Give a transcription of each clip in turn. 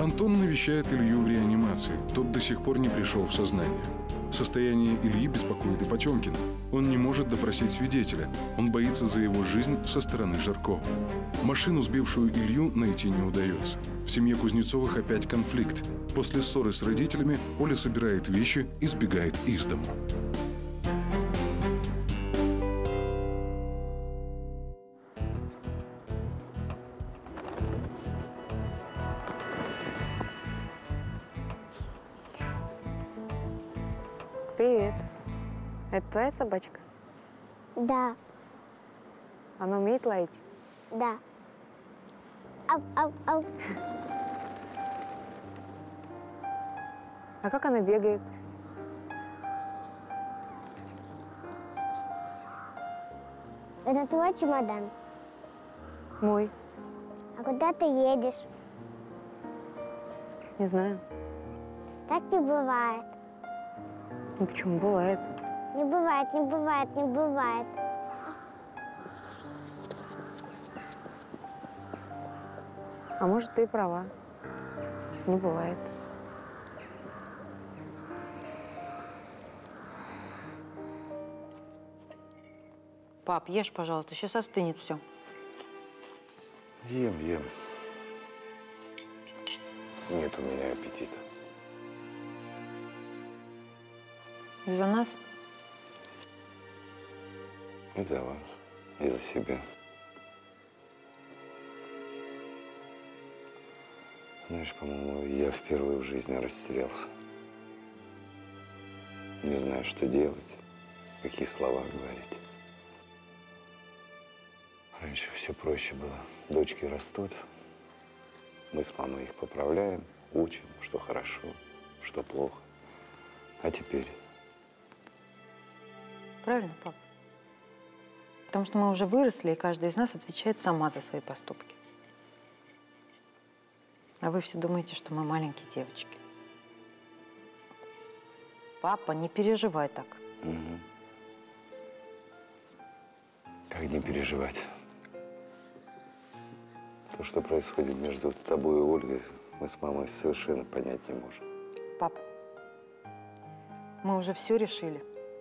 Антон навещает Илью в реанимации. Тот до сих пор не пришел в сознание. Состояние Ильи беспокоит и Потемкина. Он не может допросить свидетеля. Он боится за его жизнь со стороны Жаркова. Машину, сбившую Илью, найти не удается. В семье Кузнецовых опять конфликт. После ссоры с родителями Оля собирает вещи и сбегает из дому. Привет. Это твоя собачка? Да. Она умеет лаять? Да. Ау, ау, ау. А как она бегает? Это твой чемодан. Мой. А куда ты едешь? Не знаю. Так не бывает. Ну почему? Бывает. Не бывает, не бывает, не бывает. А может, ты и права. Не бывает. Пап, ешь, пожалуйста, сейчас остынет все. Ем. Нет у меня аппетита. Из-за нас? И за вас, и за себя. Знаешь, по-моему, я впервые в жизни растерялся. Не знаю, что делать, какие слова говорить. Раньше все проще было. Дочки растут, мы с мамой их поправляем, учим, что хорошо, что плохо. А теперь… Правильно, пап? Потому что мы уже выросли, и каждая из нас отвечает сама за свои поступки. А вы все думаете, что мы маленькие девочки. Папа, не переживай так. Угу. Как не переживать? То, что происходит между тобой и Ольгой, мы с мамой совершенно понять не можем. Пап, мы уже все решили.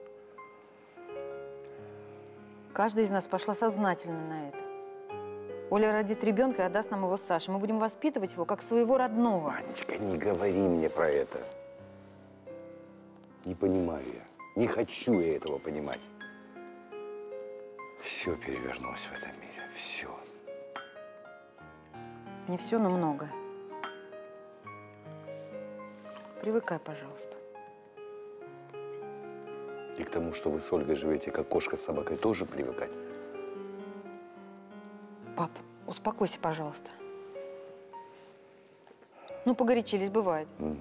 Каждая из нас пошла сознательно на это. Оля родит ребенка и отдаст нам его Саше. Мы будем воспитывать его как своего родного. Анечка, не говори мне про это. Не понимаю я. Не хочу я этого понимать. Все перевернулось в этом мире. Все. Не все, но многое. Привыкай, пожалуйста. И к тому, что вы с Ольгой живете, как кошка с собакой, тоже привыкать. Пап, успокойся, пожалуйста. Ну, погорячились, бывает. Угу.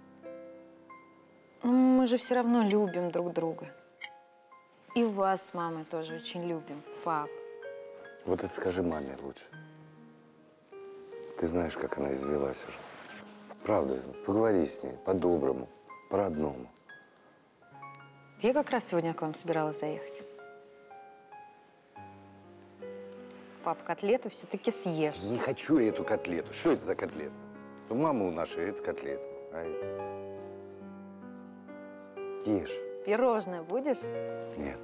Но мы же все равно любим друг друга. И вас с мамой тоже очень любим, пап. Вот это скажи маме лучше. Ты знаешь, как она извелась уже. Правда, поговори с ней по-доброму, по-родному. Я как раз сегодня к вам собиралась заехать. Пап, котлету все-таки съешь. Не хочу я эту котлету. Что это за котлета? У мамы у нашей это котлета. А это… Ешь. Пирожное будешь? Нет.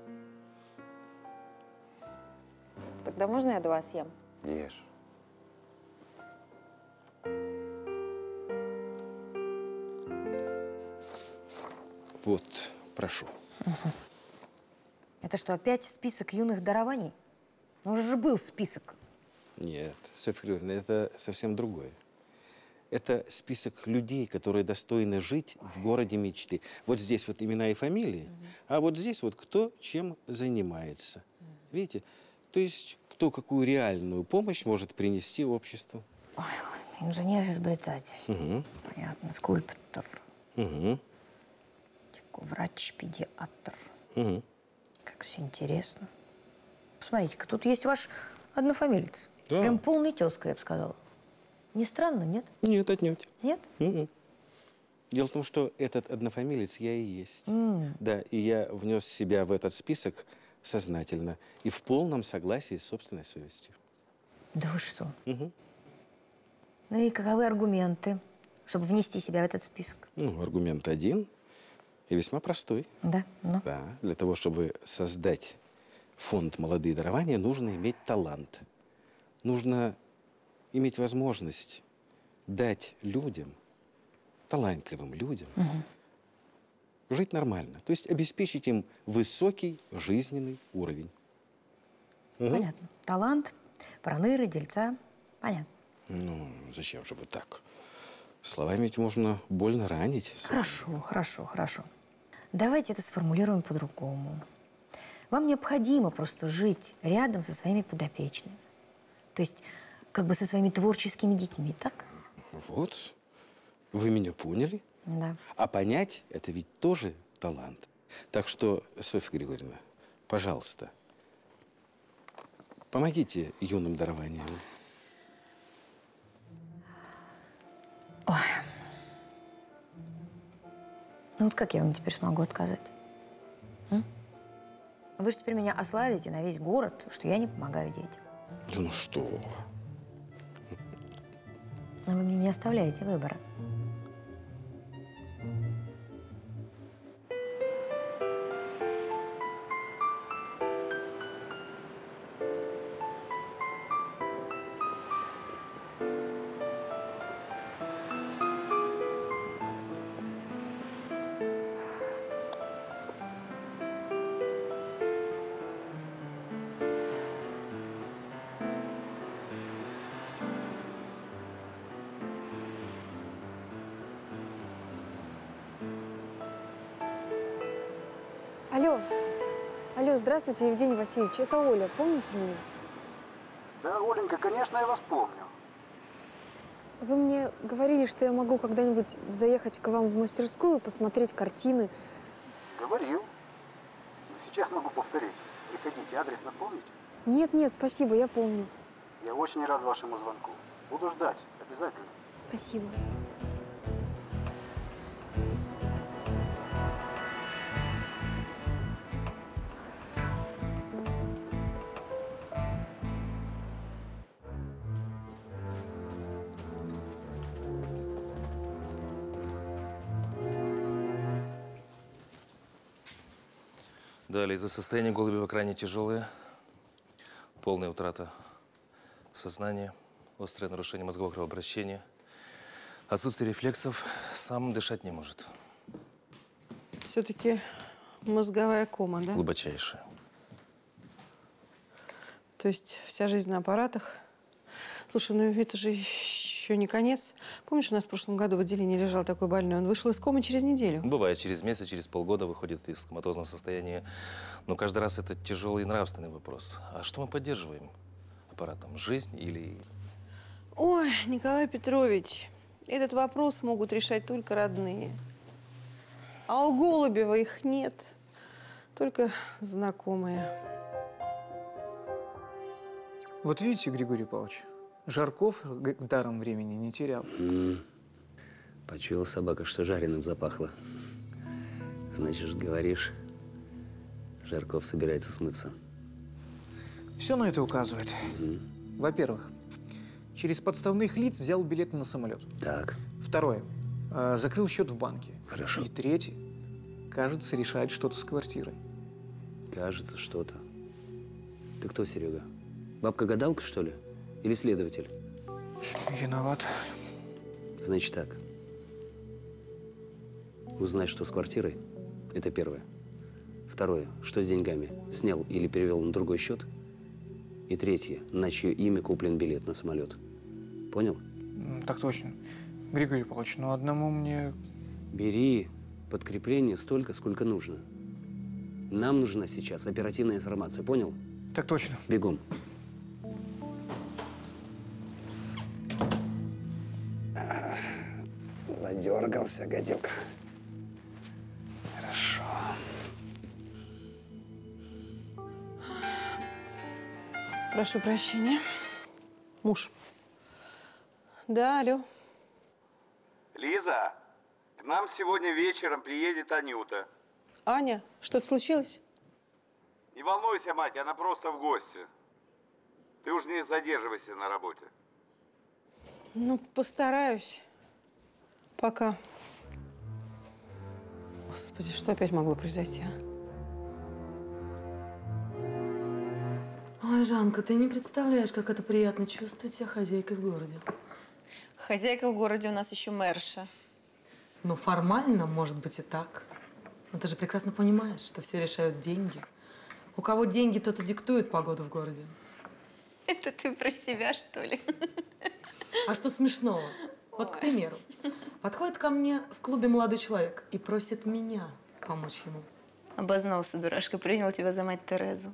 Тогда можно я 2 съем? Ешь. Вот, прошу. Угу. Это что, опять список юных дарований? Ну, уже же был список. Нет, Софья Григорьевна, это совсем другое. Это список людей, которые достойны жить в городе мечты. Вот здесь вот имена и фамилии, а вот здесь вот кто чем занимается. Видите? То есть кто какую реальную помощь может принести обществу. Ой, инженер-изобретатель. Угу. Понятно, скульптор. Угу. Врач-педиатр. Угу. Как все интересно. Посмотрите-ка, тут есть ваш однофамилец. Да. Прям полный тезка, я бы сказала. Не странно, нет? Нет, отнюдь. Нет? Дело в том, что этот однофамилец я и есть. Да, и я внес себя в этот список сознательно и в полном согласии с собственной совестью. Да вы что? Ну и каковы аргументы, чтобы внести себя в этот список? Ну, аргумент один и весьма простой. Да, ну. Да, для того, чтобы создать фонд «Молодые дарования», нужно иметь талант. Нужно иметь возможность дать людям, талантливым людям, жить нормально. То есть обеспечить им высокий жизненный уровень. Понятно. Талант, проныры, дельца. Понятно. Ну, зачем же вот так? Словами ведь можно больно ранить. Хорошо, хорошо, хорошо. Давайте это сформулируем по-другому. Вам необходимо просто жить рядом со своими подопечными. То есть, как бы со своими творческими детьми, так? Вот, вы меня поняли. Да. А понять – это ведь тоже талант. Так что, Софья Григорьевна, пожалуйста, помогите юным дарованиям. Ну вот как я вам теперь смогу отказать? М? Вы же теперь меня ославите на весь город, что я не помогаю детям. Да ну что вы. Но вы мне не оставляете выбора. Алло. Алло, здравствуйте, Евгений Васильевич. Это Оля. Помните меня? Да, Оленька, конечно, я вас помню. Вы мне говорили, что я могу когда-нибудь заехать к вам в мастерскую, посмотреть картины. Говорил. Но сейчас могу повторить. Приходите, адрес напомните. Нет, спасибо, я помню. Я очень рад вашему звонку. Буду ждать, обязательно. Спасибо. Да, Лиза, состояние Голубева крайне тяжелое. Полная утрата сознания, острое нарушение мозгового кровообращения, отсутствие рефлексов, сам дышать не может. Все-таки мозговая кома, да? Глубочайшая. То есть вся жизнь на аппаратах. Слушай, ну это же еще не конец. Помнишь, у нас в прошлом году в отделении лежал такой больной? Он вышел из комы через неделю. Бывает, через месяц, через полгода выходит из коматозного состояния. Но каждый раз это тяжелый нравственный вопрос. А что мы поддерживаем аппаратом? Жизнь или… Ой, Николай Петрович, этот вопрос могут решать только родные. А у Голубева их нет. Только знакомые. Вот видите, Григорий Павлович, Жарков даром времени не терял. Почуяла собака, что жареным запахло. Значит, говоришь, Жарков собирается смыться. Все на это указывает. Во-первых, через подставных лиц взял билеты на самолет. Так. Второе, закрыл счет в банке. Хорошо. И третье, кажется, решает что-то с квартирой. Кажется, что-то. Ты кто, Серега? Бабка-гадалка, что ли? Или следователь? Виноват. Значит так. Узнай, что с квартирой. Это первое. Второе. Что с деньгами? Снял или перевел на другой счет? И третье. На чье имя куплен билет на самолет. Понял? Так точно. Григорий Павлович, ну одному мне… Бери подкрепление столько, сколько нужно. Нам нужна сейчас оперативная информация. Понял? Так точно. Бегом. Задергался, гадюк. Хорошо. Прошу прощения. Муж. Да, алло. Лиза, к нам сегодня вечером приедет Анюта. Аня, что-то случилось? Не волнуйся, мать, она просто в гости. Ты уж не задерживайся на работе. Ну, постараюсь. Пока. Господи, что опять могло произойти, а? Ой, Жанка, ты не представляешь, как это приятно чувствовать себя хозяйкой в городе. Хозяйка в городе у нас еще мэрша. Ну, формально, может быть, и так. Но ты же прекрасно понимаешь, что все решают деньги. У кого деньги, тот и диктует погоду в городе. Это ты про себя, что ли? А что смешного? Вот, к примеру, подходит ко мне в клубе молодой человек и просит меня помочь ему. Обознался, дурашка, принял тебя за мать Терезу.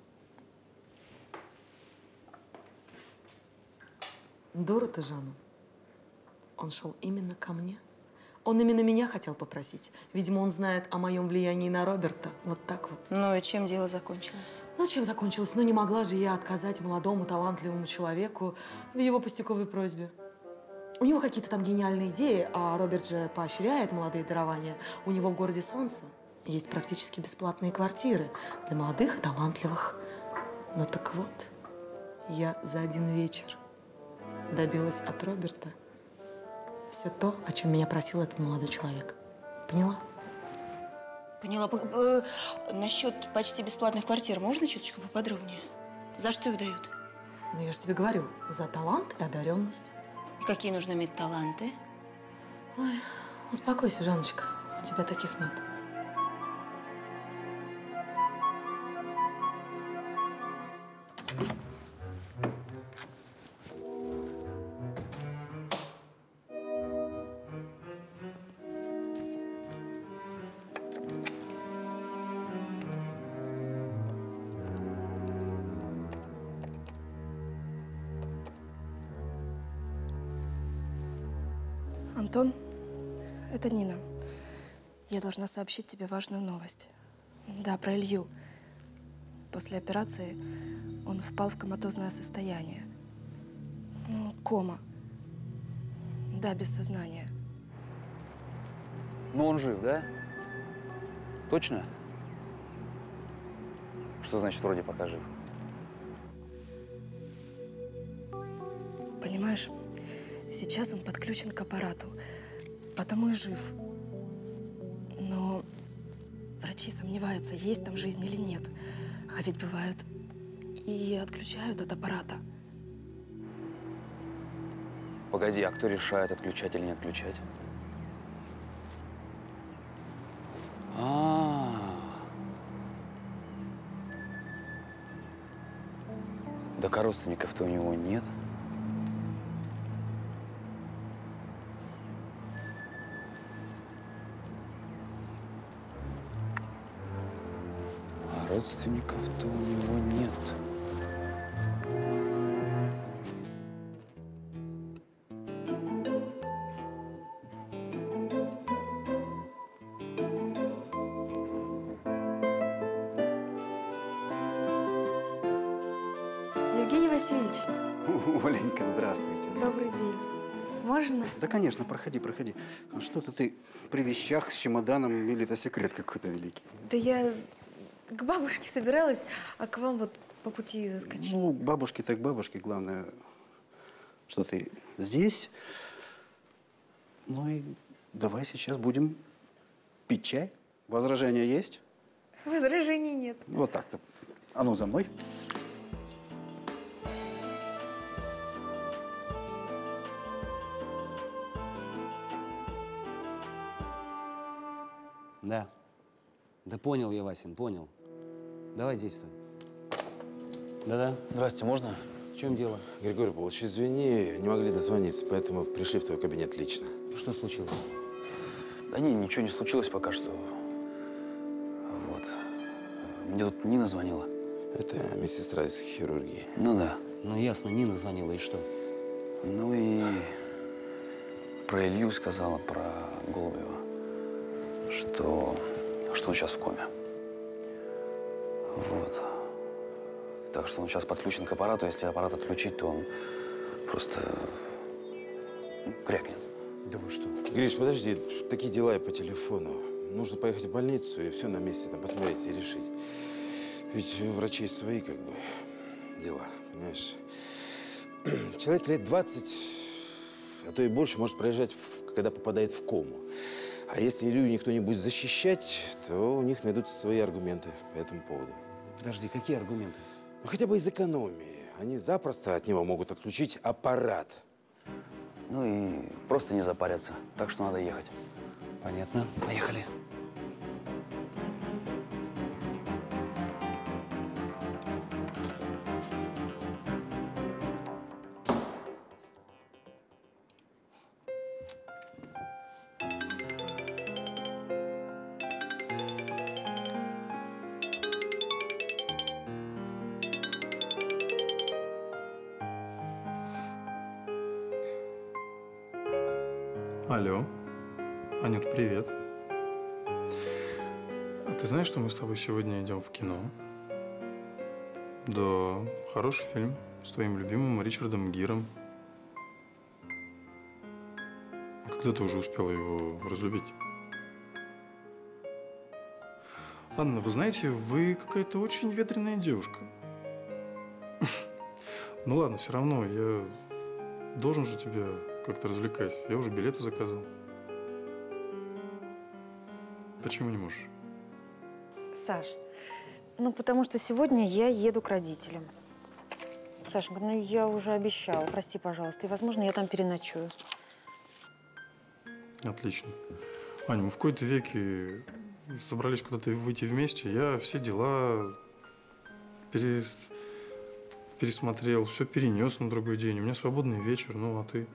Дура ты, Жанна. Он шел именно ко мне. Он именно меня хотел попросить. Видимо, он знает о моем влиянии на Роберта. Вот так вот. Ну и чем дело закончилось? Ну, чем закончилось? Ну, не могла же я отказать молодому, талантливому человеку в его пустяковой просьбе. У него какие-то там гениальные идеи, а Роберт же поощряет молодые дарования. У него в городе Солнце есть практически бесплатные квартиры для молодых и талантливых. Ну так вот, я за один вечер добилась от Роберта все то, о чем меня просил этот молодой человек. Поняла? Поняла. Насчет почти бесплатных квартир можно чуточку поподробнее? За что их дают? Ну, я же тебе говорю, за талант и одаренность. И какие нужно иметь таланты? Ой, успокойся, Жанночка, у тебя таких нет. Антон, это Нина. Я должна сообщить тебе важную новость. Да, про Илью. После операции он впал в коматозное состояние. Ну, кома. Да, без сознания. Но он жив, да? Точно? Что значит вроде пока жив? Понимаешь, сейчас он подключен к аппарату, потому и жив. Но врачи сомневаются, есть там жизнь или нет. А ведь бывают и отключают от аппарата. Погоди, а кто решает, отключать или не отключать? Так а родственников-то у него нет. А родственников-то у него нет. Евгений Васильевич. Оленька, здравствуйте. Добрый день. Можно? Да, конечно, проходи, проходи. А что-то ты при вещах с чемоданом, или это секрет какой-то великий? Да я к бабушке собиралась, а к вам вот по пути заскочила. Ну, бабушки так бабушки, главное, что ты здесь. Ну и давай сейчас будем пить чай. Возражения есть? Возражений нет. Вот так-то. А ну, за мной. Да. Да понял я, Васин, понял. Давай действуй. Да-да. Здрасте, можно? В чем дело? Григорий Павлович, извини, не могли дозвониться, поэтому пришли в твой кабинет лично. Что случилось? Да не, ничего не случилось пока что. Вот. Мне тут Нина звонила. Это медсестра из хирургии. Ну да. Ну ясно, Нина звонила, и что? Ну и про Илью сказала, про Голубева, что он сейчас в коме. Вот. Так что он сейчас подключен к аппарату. Если аппарат отключить, то он просто крякнет. Да вы что? Гриш, подожди, такие дела и по телефону. Нужно поехать в больницу и все на месте там посмотреть и решить. Ведь у врачей свои как бы дела, понимаешь? Человек лет 20 а то и больше может проезжать, когда попадает в кому. А если Илью никто не будет защищать, то у них найдутся свои аргументы по этому поводу. Подожди, какие аргументы? Ну, хотя бы из экономии. Они запросто от него могут отключить аппарат. Ну и просто не запарятся. Так что надо ехать. Понятно. Поехали. Алло. Анют, привет. А ты знаешь, что мы с тобой сегодня идем в кино? Да, хороший фильм с твоим любимым Ричардом Гиром. А когда ты уже успела его разлюбить? Анна, вы знаете, вы какая-то очень ветреная девушка. Ну ладно, все равно, я должен же тебя как-то развлекать. Я уже билеты заказал. Почему не можешь? Саш, ну потому что сегодня я еду к родителям. Сашенька, ну я уже обещала, прости, пожалуйста. И, возможно, я там переночую. Отлично. Аня, мы в кои-то веки собрались куда-то выйти вместе. Я все дела пересмотрел, все перенес на другой день. У меня свободный вечер, ну а ты?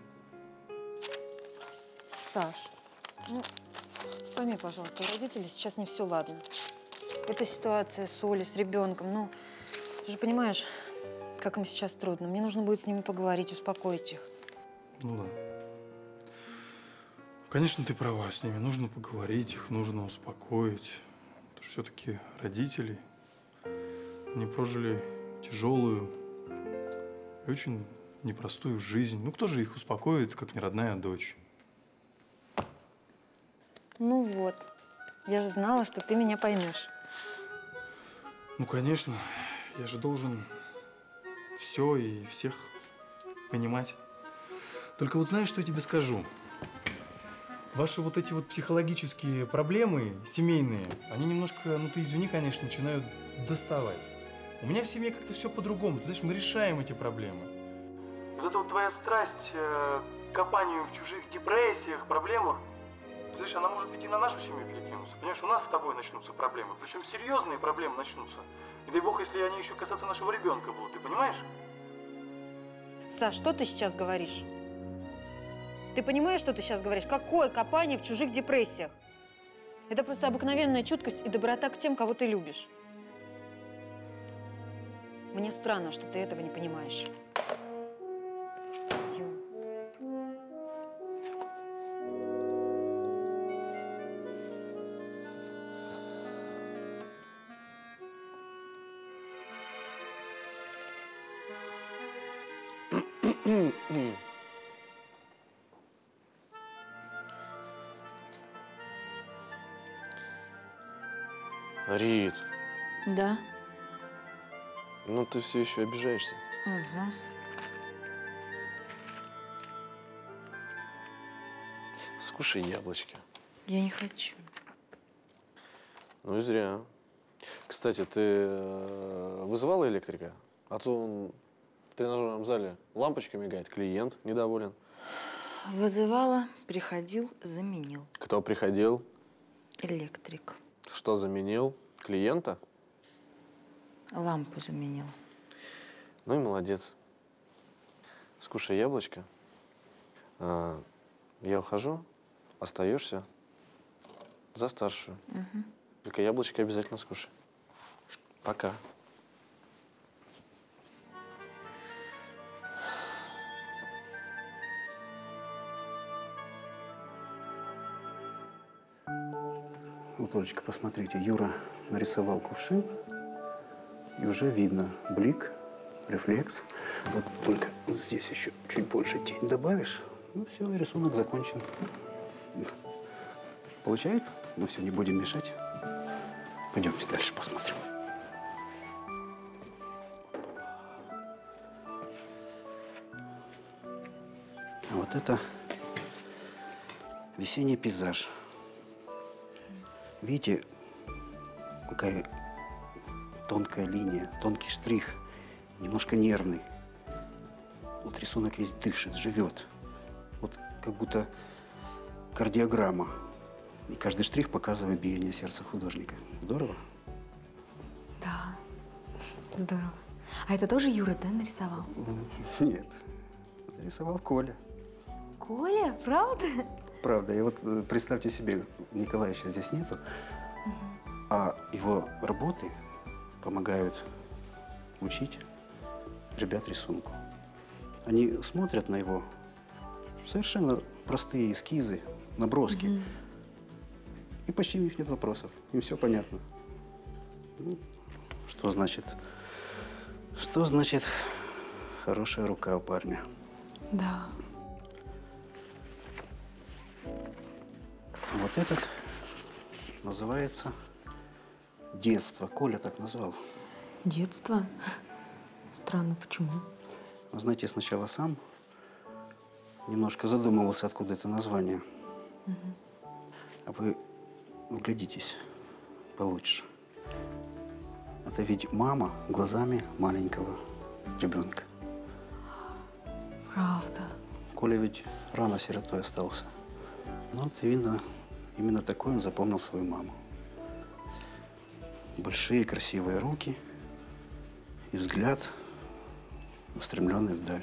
Саш, ну пойми, пожалуйста, у родителей сейчас не все ладно. Эта ситуация с Олей, с ребенком, ну, ты же понимаешь, как им сейчас трудно. Мне нужно будет с ними поговорить, успокоить их. Ну да. Конечно, ты права, с ними нужно поговорить, их нужно успокоить. Потому что все-таки родители, они прожили тяжелую и очень непростую жизнь. Ну, кто же их успокоит, как не родная дочь? Ну вот, я же знала, что ты меня поймешь. Ну, конечно, я же должен все и всех понимать. Только вот знаешь, что я тебе скажу? Ваши вот эти вот психологические проблемы, семейные, они немножко, ну ты извини, конечно, начинают доставать. У меня в семье как-то все по-другому. Ты знаешь, мы решаем эти проблемы. Вот эта вот твоя страсть к копанию в чужих депрессиях, проблемах, ты знаешь, она может ведь и на нашу семью перекинуться. Понимаешь, у нас с тобой начнутся проблемы. Причем серьезные проблемы начнутся. И дай бог, если они еще касаться нашего ребенка будут. Ты понимаешь? Саш, что ты сейчас говоришь? Ты понимаешь, что ты сейчас говоришь? Какое копание в чужих депрессиях? Это просто обыкновенная чуткость и доброта к тем, кого ты любишь. Мне странно, что ты этого не понимаешь. Рит, Да. ну ты все еще обижаешься. Угу. Скушай яблочко. Я не хочу. Ну и зря. Кстати, ты вызывала электрика? А то он в тренажерном зале лампочка мигает, клиент недоволен. Вызывала, приходил, заменил. Кто приходил? Электрик. Что заменил? Клиента? Лампу заменил. Ну и молодец. Скушай яблочко. Я ухожу, остаешься за старшую. Угу. Только яблочко обязательно скушай. Пока. Вот, Олечка, посмотрите, Юра нарисовал кувшин, и уже видно блик, рефлекс. Вот только вот здесь еще чуть больше тень добавишь, ну все, рисунок закончен. Получается? Ну все, не будем мешать. Пойдемте дальше посмотрим. А вот это Весенний пейзаж. Видите, какая тонкая линия, тонкий штрих, немножко нервный. Вот рисунок весь дышит, живет. Вот как будто кардиограмма. И каждый штрих показывает биение сердца художника. Здорово? Да, здорово. А это тоже Юра, да, нарисовал? Нет, нарисовал Коля. Коля, правда? Правда. И вот представьте себе, Николая сейчас здесь нету, а его работы помогают учить ребят рисунку. Они смотрят на его совершенно простые эскизы, наброски, и почти у них нет вопросов. Им все понятно. Ну, что значит хорошая рука у парня? Да. Вот этот называется детство. Коля так назвал. Детство? Странно, почему? Вы знаете, я сначала сам немножко задумывался, откуда это название. А вы вглядитесь получше. Это ведь мама глазами маленького ребенка. Правда. Коля ведь рано сиротой остался. Ну, вот видно, именно такой он запомнил свою маму. Большие красивые руки и взгляд, устремленный вдаль.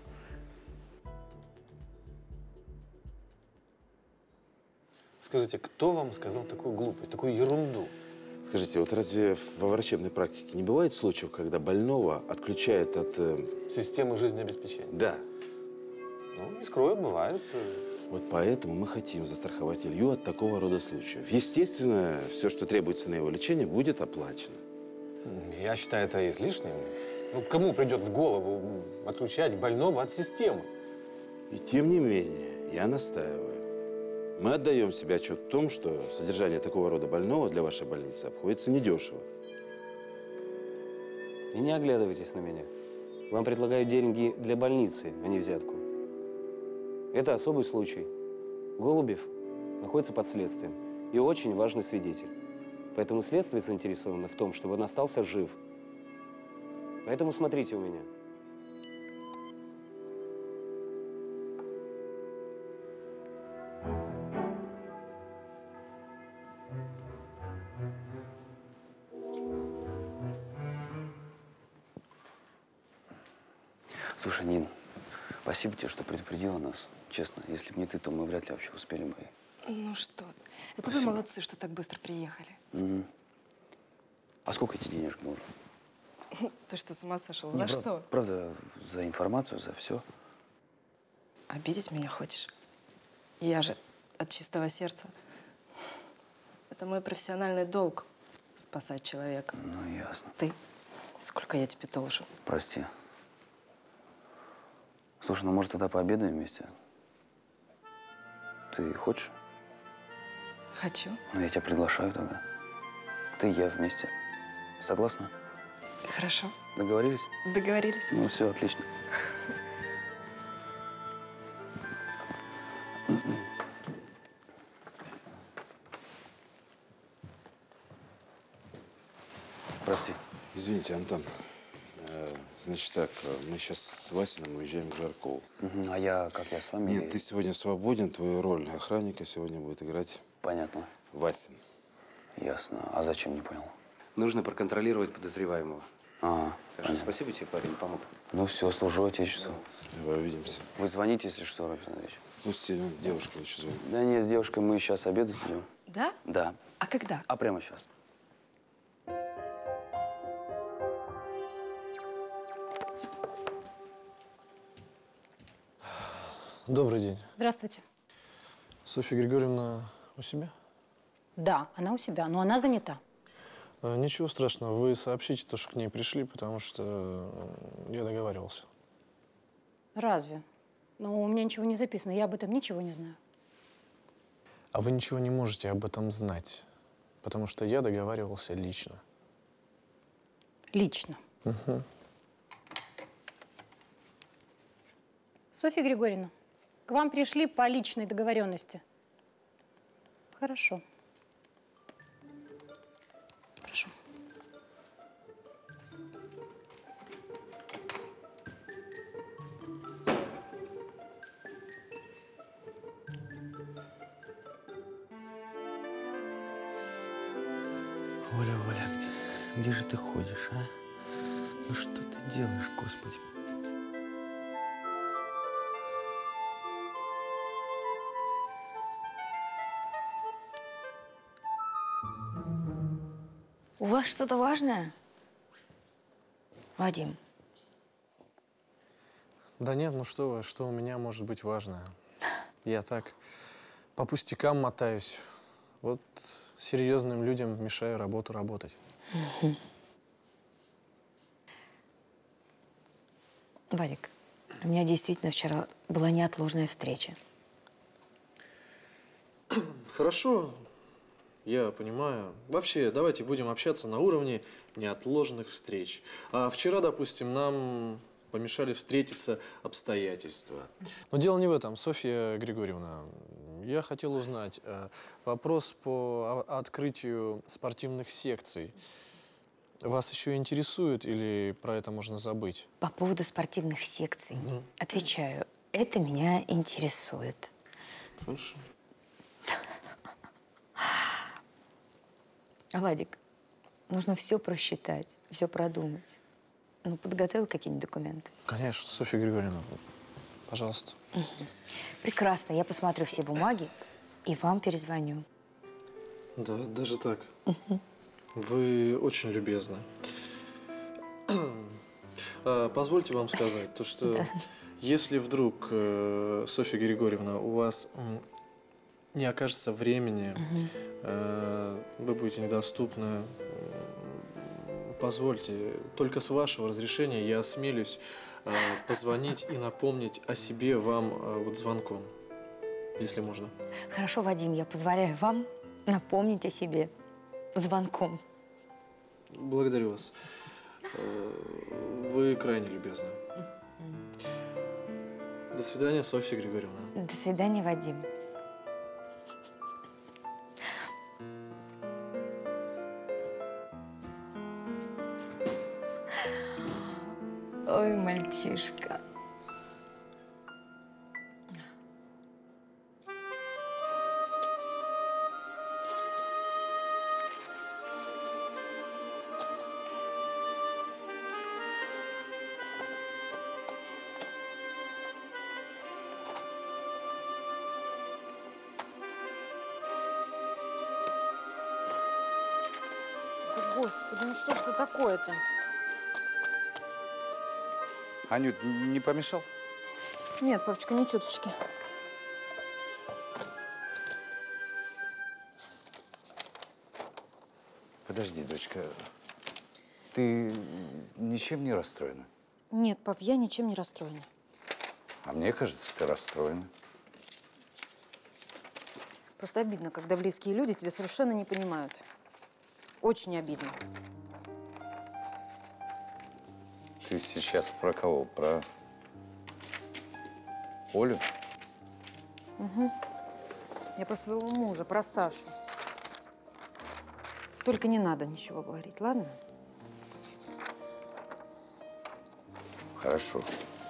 Скажите, кто вам сказал такую глупость, такую ерунду? Скажите, вот разве во врачебной практике не бывает случаев, когда больного отключают от… Системы жизнеобеспечения? Да. Ну, не скрою, бывает. Вот поэтому мы хотим застраховать Илью от такого рода случаев. Естественно, все, что требуется на его лечение, будет оплачено. Я считаю это излишним. Ну, кому придет в голову отключать больного от системы? И тем не менее, я настаиваю. Мы отдаем себе отчет в том, что содержание такого рода больного для вашей больницы обходится недешево. И не оглядывайтесь на меня. Вам предлагают деньги для больницы, а не взятку. Это особый случай. Голубев находится под следствием и очень важный свидетель. Поэтому следствие заинтересовано в том, чтобы он остался жив. Поэтому смотрите у меня. Слушай, Нин, спасибо тебе, что предупредила нас. Честно, если бы не ты, то мы вряд ли вообще успели бы. Ну что ты. Это вы молодцы, что так быстро приехали. А сколько эти денежек нужно? Ты что, с ума сошел? За что? Правда, за информацию, за все. Обидеть меня хочешь? Я же от чистого сердца. Это мой профессиональный долг – спасать человека. Ну, ясно. Ты? Сколько я тебе должен? Прости. Слушай, ну может тогда пообедаем вместе? Ты хочешь? Хочу. Ну, я тебя приглашаю тогда. Ты и я вместе. Согласна? Хорошо. Договорились? Договорились. Ну, все, отлично. Прости. Извините, Антон. Значит так, мы сейчас с Васиным уезжаем к Жаркову. А я, как я с вами? Нет, ты сегодня свободен, твою роль охранника сегодня будет играть… Понятно. Васин. Ясно. А зачем, не понял? Нужно проконтролировать подозреваемого. Так что спасибо тебе, парень, помог. Ну все, служу отечеству. Давай увидимся. Вы звоните, если что, Рафик Андреевич. Пусть девушка лучше звонит. Да нет, с девушкой мы сейчас обедать идем. Да? Да. А когда? А прямо сейчас. Добрый день. Здравствуйте. Софья Григорьевна у себя? Да, она у себя, но она занята. Ничего страшного. Вы сообщите то, что к ней пришли, потому что я договаривался. Разве? Ну, у меня ничего не записано, я об этом ничего не знаю. А вы ничего не можете об этом знать, потому что я договаривался лично. Лично? Угу. Софья Григорьевна, к вам пришли по личной договоренности. хорошо. Прошу. Оля, Оля, где же ты ходишь, а? Ну что ты делаешь, Господи? У вас что-то важное? Вадим. Да нет, ну что вы, что у меня может быть важное? Я так по пустякам мотаюсь. Вот серьезным людям мешаю работу работать. Вадик, у меня действительно вчера была неотложная встреча. Хорошо, я понимаю. Вообще, давайте будем общаться на уровне неотложных встреч. А вчера, допустим, нам помешали встретиться обстоятельства. Но дело не в этом, Софья Григорьевна. Я хотел узнать, вопрос по открытию спортивных секций вас еще интересует или про это можно забыть? По поводу спортивных секций. Отвечаю, это меня интересует. Хорошо. Владик, нужно все просчитать, все продумать. Ну, подготовил какие-нибудь документы? Конечно, Софья Григорьевна, пожалуйста. Прекрасно, я посмотрю все бумаги и вам перезвоню. Да, даже так. Вы очень любезны. Позвольте вам сказать, то, что если вдруг, Софья Григорьевна, у вас не окажется времени, вы будете недоступны, позвольте, только с вашего разрешения я осмелюсь позвонить и напомнить о себе вам вот звонком, если можно. Хорошо, Вадим, я позволяю вам напомнить о себе звонком. Благодарю вас. Вы крайне любезны. До свидания, Софья Григорьевна. До свидания, Вадим. Ой, мальчишка. Господи, ну что ж это такое-то? Анют, не помешал? Нет, папочка, ни чуточки. Подожди, дочка. Ты ничем не расстроена? Нет, пап, я ничем не расстроена. А мне кажется, ты расстроена. Просто обидно, когда близкие люди тебя совершенно не понимают. Очень обидно. Ты сейчас про кого? Про Олю? Угу. Я про своего мужа, про Сашу. Только не надо ничего говорить, ладно? Хорошо.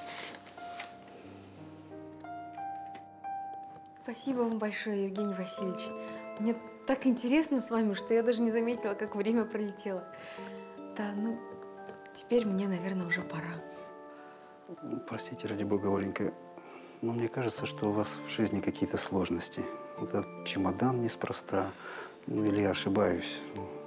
Спасибо вам большое, Евгений Васильевич. Мне так интересно с вами, что я даже не заметила, как время пролетело. Да, ну, теперь мне, наверное, уже пора. Простите, ради бога, Оленька, но мне кажется, что у вас в жизни какие-то сложности. Вот этот чемодан неспроста. Ну, или я ошибаюсь.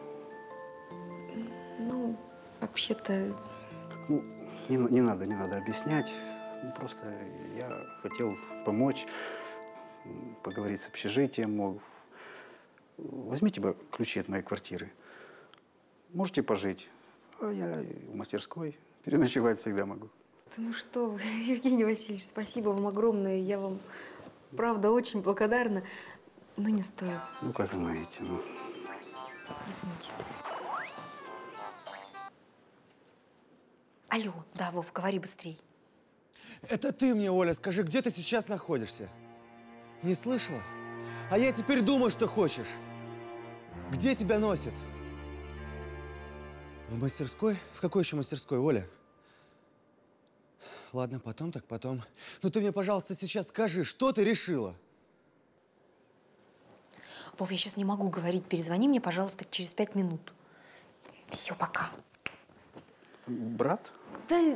Ну, вообще-то… Ну, не надо объяснять. Просто я хотел помочь, поговорить с общежитием. Мог. Возьмите бы ключи от моей квартиры. Можете пожить. А я в мастерской переночевать всегда могу. Да ну что вы, Евгений Васильевич, спасибо вам огромное. Я вам, правда, очень благодарна. Но не стоит. Ну, как знаете. Ну. Извините. Алло, да, Вов, говори быстрей. Это ты мне, Оля, скажи, где ты сейчас находишься? Не слышала? А я теперь думаю, что хочешь. Где тебя носит? В мастерской? В какой еще мастерской, Оля? Ладно, потом так потом. Но ты мне, пожалуйста, сейчас скажи, что ты решила? Вов, я сейчас не могу говорить. Перезвони мне, пожалуйста, через 5 минут. Все, пока. Брат? Да.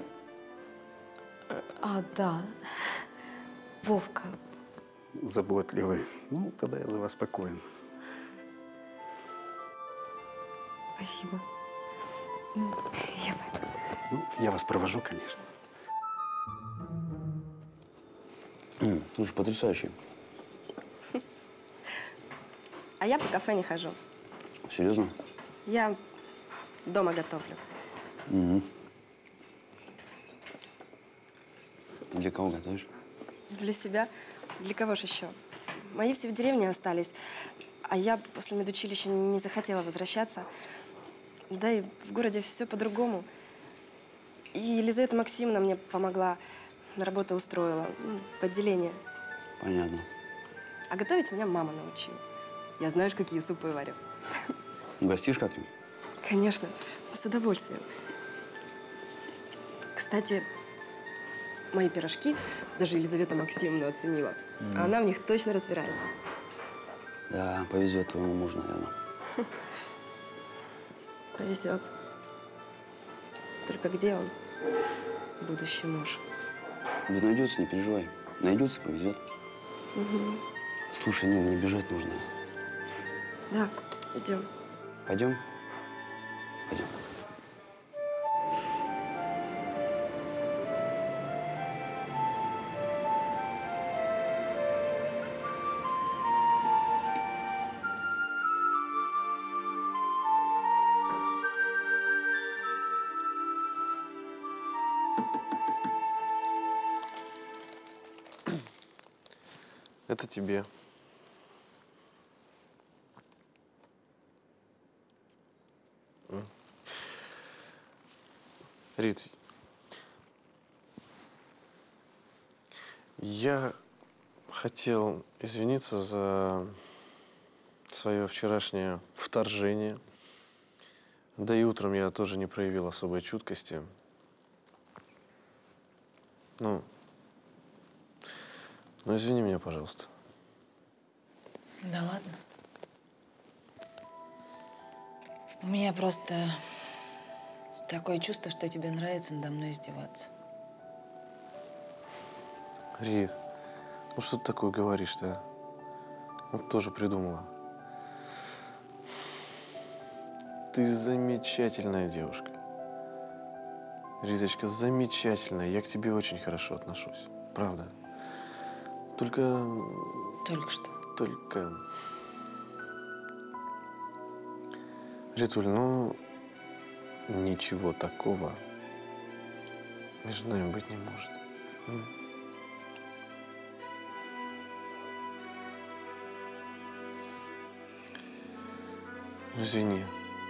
Да. Вовка. Заботливый. Ну, тогда я за вас спокоен. Спасибо. Ну, я пойду. Ну, я вас провожу, конечно. Слушай, потрясающе. А я по кафе не хожу. Серьезно? Я дома готовлю. Угу. Для кого готовишь? Для себя. Для кого же еще? Мои все в деревне остались. А я после медучилища не захотела возвращаться. Да и в городе все по-другому. И Елизавета Максимовна мне помогла, на работу устроила, в отделение. Понятно. А готовить меня мама научила. Я знаешь, какие супы варю. Угостишь как-нибудь? Конечно, с удовольствием. Кстати, мои пирожки даже Елизавета Максимовна оценила. А она в них точно разбирается. Да, повезет твоему мужу, наверное. Повезет. Только где он, будущий муж? Да найдется, не переживай. Найдется, повезет. Угу. Слушай, Нин, мне бежать нужно. Да, идем. Пойдем? Пойдем. Это тебе. Рит, я хотел извиниться за свое вчерашнее вторжение. Да и утром я тоже не проявил особой чуткости. Ну, извини меня, пожалуйста. Да ладно. У меня просто такое чувство, что тебе нравится надо мной издеваться. Рит, ну что ты такое говоришь-то, а? Ну, тоже придумала. Ты замечательная девушка. Риточка, замечательная. Я к тебе очень хорошо отношусь. Правда. Только… Только что? Только… Ритуль, ну… Ничего такого между нами быть не может. Извини.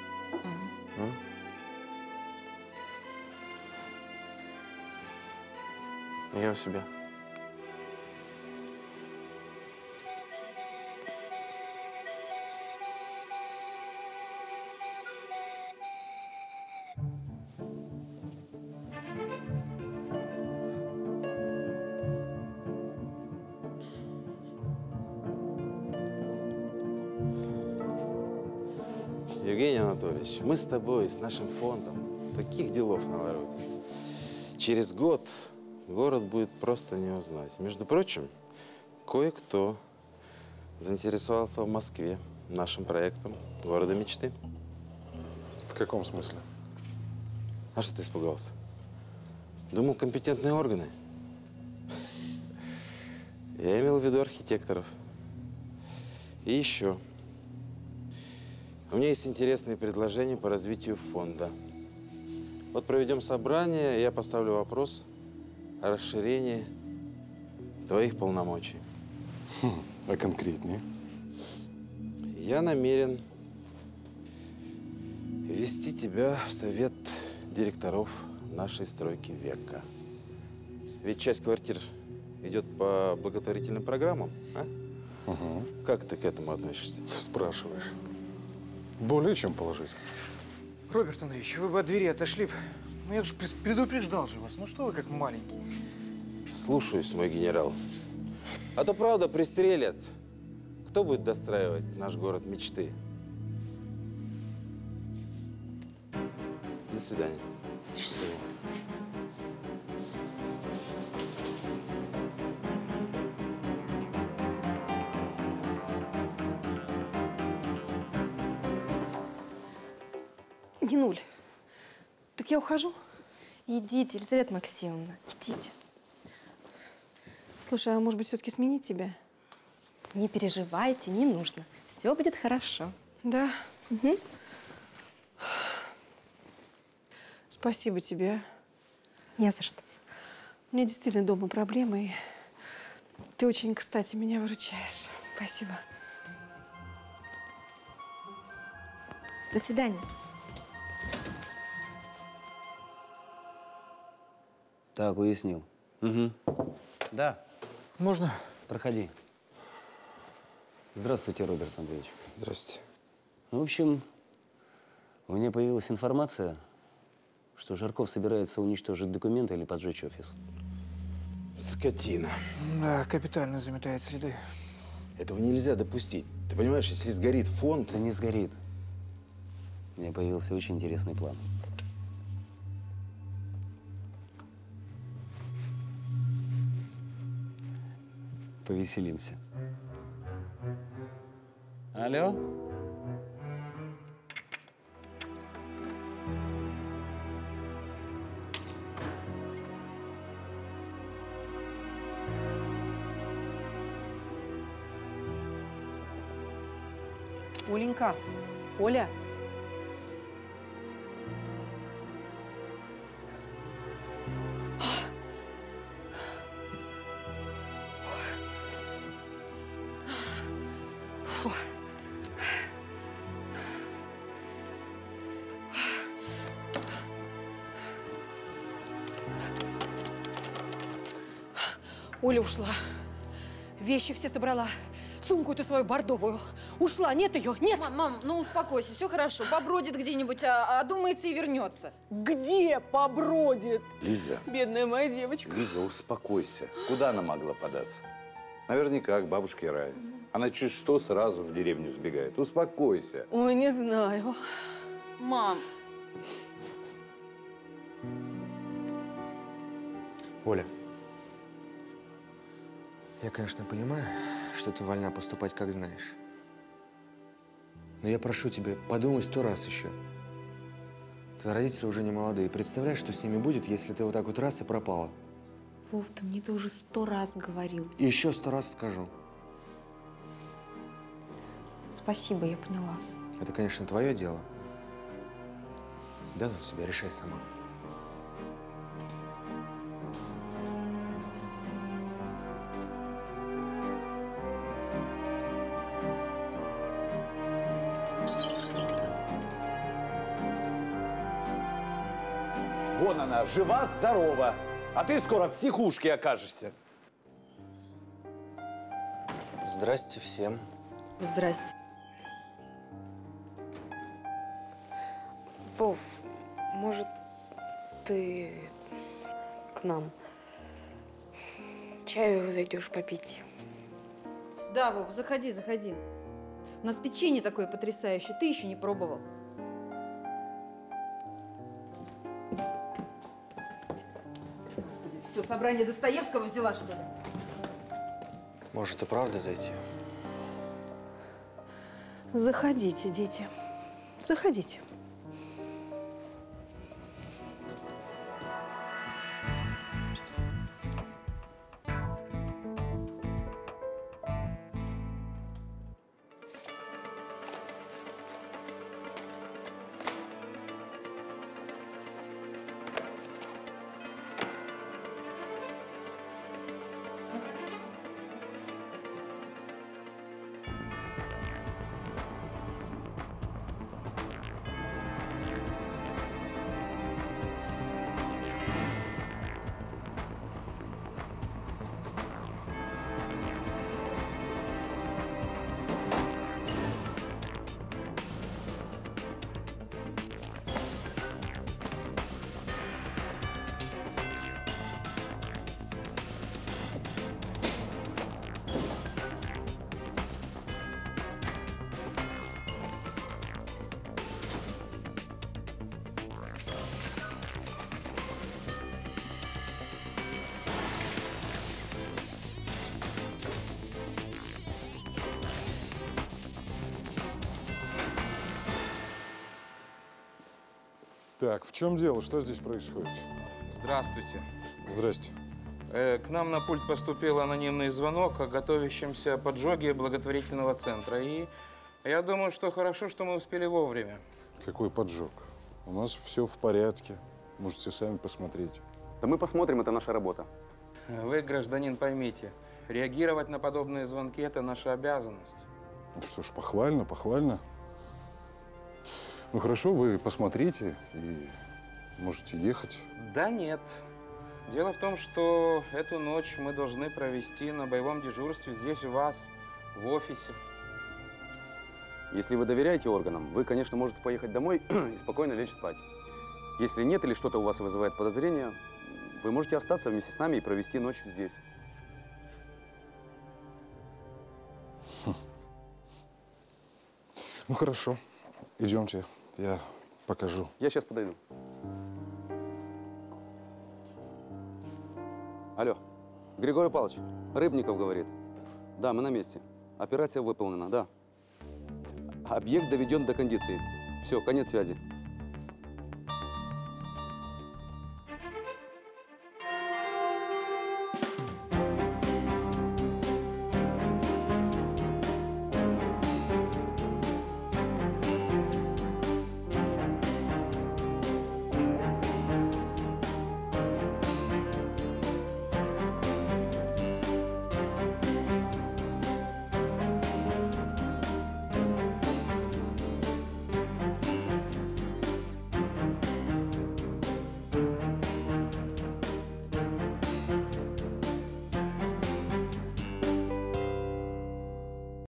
Я у себя. Евгений Анатольевич, мы с тобой, с нашим фондом, таких делов наворотим. Через год город будет просто не узнать. Между прочим, кое-кто заинтересовался в Москве нашим проектом «Города мечты». В каком смысле? А что ты испугался? Думал, компетентные органы? Я имел в виду архитекторов. И еще. У меня есть интересные предложения по развитию фонда. Вот проведем собрание, и я поставлю вопрос о расширении твоих полномочий. А конкретнее? Я намерен ввести тебя в совет директоров нашей стройки века. Ведь часть квартир идет по благотворительным программам, а? Угу. Как ты к этому относишься? Спрашиваешь. Более чем положительно. Роберт Андреевич, вы бы от двери отошли. Ну, я же предупреждал же вас. Ну, что вы как маленький? Слушаюсь, мой генерал. А то, правда, пристрелят. Кто будет достраивать наш город мечты? До свидания. Счастливо. Нинуль, так я ухожу? Идите, Елизавета Максимовна, идите. Слушай, а может быть, все-таки сменить тебя? Не переживайте, не нужно. Все будет хорошо. Да? Угу. Спасибо тебе. Не за что. У меня действительно дома проблемы, и ты очень, кстати, меня выручаешь. Спасибо. До свидания. Так, уяснил. Угу. Да. Можно? Проходи. Здравствуйте, Роберт Андреевич. Здравствуйте. В общем, у меня появилась информация, что Жарков собирается уничтожить документы или поджечь офис. Скотина. Да, капитально заметает следы. Этого нельзя допустить. Ты понимаешь, если сгорит фонд… Да не сгорит. У меня появился очень интересный план. Повеселимся. Алло? Оленька, Оля. Фу. Оля ушла. Вещи все собрала. Сумку эту свою бордовую. Ушла, нет ее, нет. Мам, ну успокойся, все хорошо. Побродит где-нибудь, одумается и вернется. Где побродит? Лиза. Бедная моя девочка. Лиза, успокойся. Куда она могла податься? Наверняка к бабушке Рае. Она чуть что сразу в деревню сбегает. Успокойся. Ой, не знаю. Мам. Оля, я, конечно, понимаю, что ты вольна поступать, как знаешь. Но я прошу тебя, подумай 100 раз еще. Твои родители уже не молодые. Представляешь, что с ними будет, если ты вот так вот раз и пропала? Вов, ты мне это уже 100 раз говорил. И еще 100 раз скажу. Спасибо, я поняла. Это, конечно, твое дело. Да ну себя, решай сама. Вон она, жива-здорова. А ты скоро в психушке окажешься. Здрасте всем. Здрасте. Вов, может, ты к нам чаю зайдешь попить? Да, Вов, заходи, заходи. У нас печенье такое потрясающее, ты еще не пробовал. Все, собрание Достоевского взяла, что ли? Может, и правда зайти? Заходите, дети. Заходите. Так, в чем дело? Что здесь происходит? Здравствуйте. Здрасте. К нам на пульт поступил анонимный звонок о готовящемся поджоге благотворительного центра. И я думаю, что хорошо, что мы успели вовремя. Какой поджог? У нас все в порядке. Можете сами посмотреть. Да мы посмотрим, это наша работа. Вы, гражданин, поймите, реагировать на подобные звонки – это наша обязанность. Что ж, похвально, похвально. Ну хорошо, вы посмотрите и можете ехать. Да нет. Дело в том, что эту ночь мы должны провести на боевом дежурстве здесь у вас, в офисе. Если вы доверяете органам, вы, конечно, можете поехать домой и спокойно лечь спать. Если нет или что-то у вас вызывает подозрения, вы можете остаться вместе с нами и провести ночь здесь. Ну хорошо, идемте, я покажу. Я сейчас подойду. Алло, Григорий Павлович, Рыбников говорит. Да, мы на месте. Операция выполнена, да. Объект доведен до кондиции. Все, конец связи.